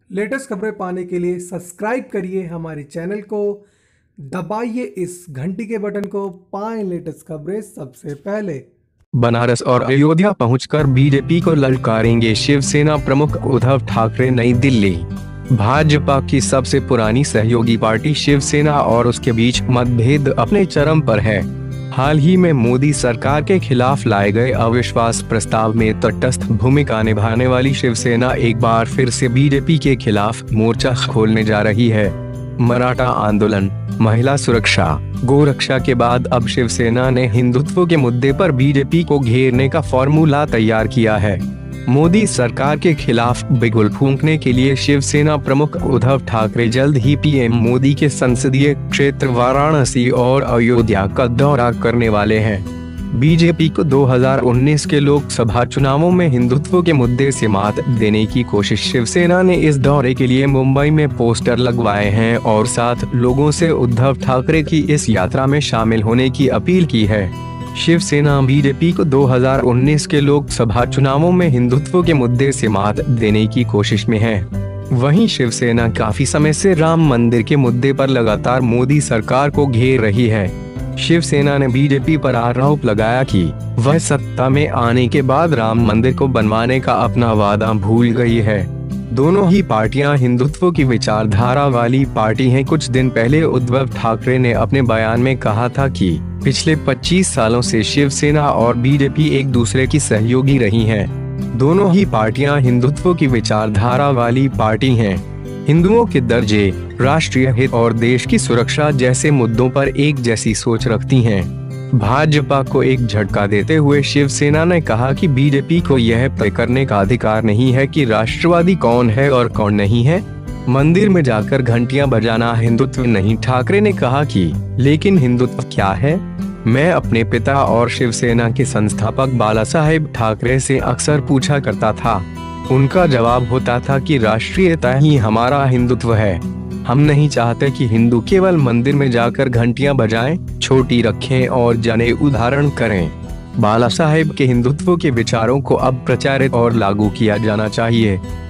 Latest खबरें पाने के लिए सब्सक्राइब करिए हमारे चैनल को, दबाइए इस घंटी के बटन को, पाएं लेटेस्ट खबरें सबसे पहले। बनारस और अयोध्या पहुंचकर बीजेपी को ललकारेंगे शिवसेना प्रमुख उद्धव ठाकरे। नई दिल्ली। भाजपा की सबसे पुरानी सहयोगी पार्टी शिवसेना और उसके बीच मतभेद अपने चरम पर है। हाल ही में मोदी सरकार के खिलाफ लाए गए अविश्वास प्रस्ताव में तटस्थ भूमिका निभाने वाली शिवसेना एक बार फिर से बीजेपी के खिलाफ मोर्चा खोलने जा रही है। मराठा आंदोलन, महिला सुरक्षा, गोरक्षा के बाद अब शिवसेना ने हिंदुत्व के मुद्दे पर बीजेपी को घेरने का फॉर्मूला तैयार किया है। मोदी सरकार के खिलाफ बिगुल फूंकने के लिए शिवसेना प्रमुख उद्धव ठाकरे जल्द ही पीएम मोदी के संसदीय क्षेत्र वाराणसी और अयोध्या का दौरा करने वाले हैं। बीजेपी को 2019 के लोकसभा चुनावों में हिंदुत्व के मुद्दे से मात देने की कोशिश शिवसेना ने इस दौरे के लिए मुंबई में पोस्टर लगवाए हैं और साथ लोगों से उद्धव ठाकरे की इस यात्रा में शामिल होने की अपील की है। शिवसेना बीजेपी को 2019 के लोकसभा चुनावों में हिंदुत्व के मुद्दे से मात देने की कोशिश में है। वहीं शिवसेना काफी समय से राम मंदिर के मुद्दे पर लगातार मोदी सरकार को घेर रही है। शिवसेना ने बीजेपी पर आरोप लगाया कि वह सत्ता में आने के बाद राम मंदिर को बनवाने का अपना वादा भूल गई है। दोनों ही पार्टियां हिंदुत्व की विचारधारा वाली पार्टी हैं। कुछ दिन पहले उद्धव ठाकरे ने अपने बयान में कहा था कि पिछले 25 सालों से शिवसेना और बीजेपी एक दूसरे की सहयोगी रही हैं। दोनों ही पार्टियां हिंदुत्व की विचारधारा वाली पार्टी हैं। हिंदुओं के दर्जे, राष्ट्रीय हित और देश की सुरक्षा जैसे मुद्दों पर एक जैसी सोच रखती हैं। भाजपा को एक झटका देते हुए शिवसेना ने कहा कि बीजेपी को यह तय करने का अधिकार नहीं है कि राष्ट्रवादी कौन है और कौन नहीं है। मंदिर में जाकर घंटियां बजाना हिंदुत्व नहीं। ठाकरे ने कहा कि लेकिन हिंदुत्व क्या है? मैं अपने पिता और शिवसेना के संस्थापक बाला साहेब ठाकरे से अक्सर पूछा करता था। उनका जवाब होता था कि राष्ट्रीयता ही हमारा हिंदुत्व है। हम नहीं चाहते कि हिंदू केवल मंदिर में जाकर घंटियां बजाएं, छोटी रखें और जनेऊ धारण करें। बाला साहेब के हिंदुत्व के विचारों को अब प्रचारित और लागू किया जाना चाहिए।